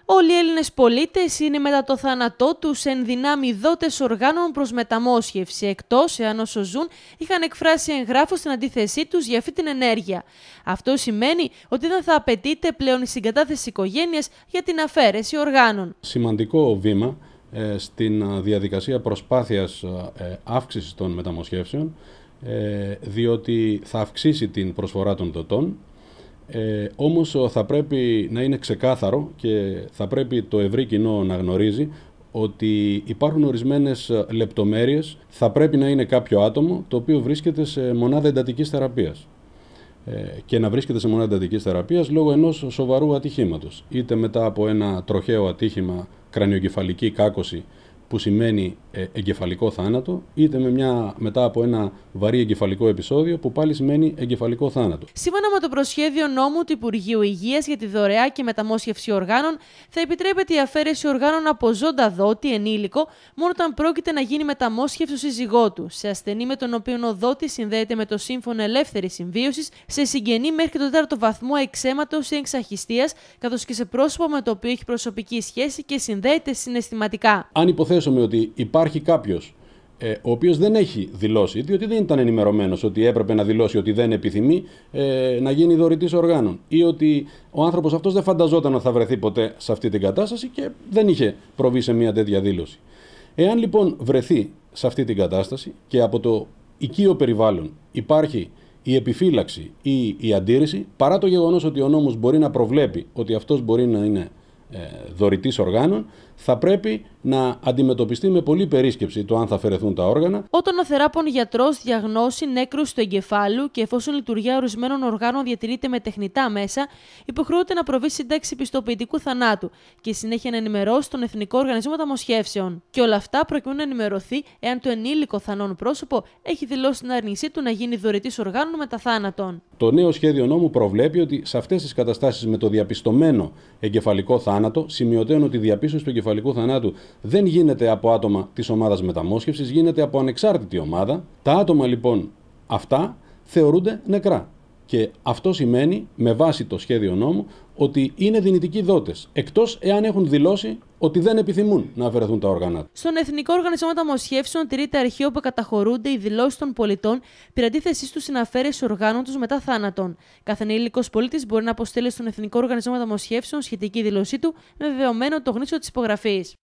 Όλοι οι Έλληνες πολίτες είναι μετά το θάνατό τους εν δυνάμει δότες οργάνων προς μεταμόσχευση, εκτός εάν όσο ζουν είχαν εκφράσει εγγράφως την αντίθεσή τους για αυτή την ενέργεια. Αυτό σημαίνει ότι δεν θα απαιτείται πλέον η συγκατάθεση οικογένειας για την αφαίρεση οργάνων. Σημαντικό βήμα στην διαδικασία προσπάθειας αύξησης των μεταμοσχεύσεων, διότι θα αυξήσει την προσφορά των δοτών. Όμως θα πρέπει να είναι ξεκάθαρο και θα πρέπει το ευρύ κοινό να γνωρίζει ότι υπάρχουν ορισμένες λεπτομέρειες. Θα πρέπει να είναι κάποιο άτομο το οποίο βρίσκεται σε μονάδα εντατικής θεραπείας και να βρίσκεται σε μονάδα εντατικής θεραπείας λόγω ενός σοβαρού ατυχήματος, είτε μετά από ένα τροχαίο ατύχημα, κρανιογκεφαλική κάκωση που σημαίνει εγκεφαλικό θάνατο, είτε μετά από ένα βαρύ εγκεφαλικό επεισόδιο που πάλι σημαίνει εγκεφαλικό θάνατο. Σύμφωνα με το προσχέδιο νόμου του Υπουργείου Υγείας για τη δωρεά και μεταμόσχευση οργάνων, θα επιτρέπεται η αφαίρεση οργάνων από ζώντα δότη ενήλικο μόνο όταν πρόκειται να γίνει μεταμόσχευση του σύζυγό του, σε ασθενή με τον οποίο ο δότης συνδέεται με το Σύμφωνο Ελεύθερης Συμβίωσης, σε συγγενή μέχρι το 4ο βαθμό εξαίματος ή εξαχιστίας, καθώς και σε πρόσωπο με το οποίο έχει προσωπική σχέση και συνδέεται συναισθηματικά. Αν υποθέσουμε ότι υπάρχει κάποιος ο οποίος δεν έχει δηλώσει, διότι δεν ήταν ενημερωμένος ότι έπρεπε να δηλώσει ότι δεν επιθυμεί να γίνει δωρητής οργάνων, ή ότι ο άνθρωπος αυτός δεν φανταζόταν ότι θα βρεθεί ποτέ σε αυτή την κατάσταση και δεν είχε προβεί σε μια τέτοια δήλωση. Εάν λοιπόν βρεθεί σε αυτή την κατάσταση και από το οικείο περιβάλλον υπάρχει η επιφύλαξη ή η αντίρρηση, παρά το γεγονός ότι ο νόμος μπορεί να προβλέπει ότι αυτός μπορεί να είναι δωρητής οργάνων, θα πρέπει να αντιμετωπιστεί με πολλή περίσκεψη το αν θα αφαιρεθούν τα όργανα. Όταν ο θεράπων γιατρός διαγνώσει νέκρωση του εγκεφάλου και εφόσον η λειτουργία ορισμένων οργάνων διατηρείται με τεχνητά μέσα, υποχρεούται να προβεί σύνταξη πιστοποιητικού θανάτου και συνέχεια να ενημερώσει τον Εθνικό Οργανισμό Μεταμοσχεύσεων. Και όλα αυτά προκειμένου να ενημερωθεί εάν το ενήλικο θανόν πρόσωπο έχει δηλώσει την άρνησή του να γίνει δωρητής οργάνων μετά θάνατον. Το νέο σχέδιο νόμου προβλέπει ότι σε αυτές τις καταστάσεις με το διαπιστωμένο εγκεφαλικό θάνατο, σημειωτέων ότι η διαπίστωση του εγκεφαλικού θανάτου δεν γίνεται από άτομα της ομάδας μεταμόσχευσης, γίνεται από ανεξάρτητη ομάδα. Τα άτομα λοιπόν αυτά θεωρούνται νεκρά. Και αυτό σημαίνει, με βάση το σχέδιο νόμου, ότι είναι δυνητικοί δότες, εκτός εάν έχουν δηλώσει ότι δεν επιθυμούν να αφαιρεθούν τα όργανα. Στον Εθνικό Οργανισμό Μεταμοσχεύσεων τηρείται αρχείο που καταχωρούνται οι δηλώσεις των πολιτών περί αντίθεσής τους στην αφαίρεση οργάνων τους μετά θάνατον. Κάθε ενήλικος πολίτης μπορεί να αποστέλει στον Εθνικό Οργανισμό Μεταμοσχεύσεων σχετική δήλωσή του με βεβαιωμένο το γνήσιο της υπογραφής.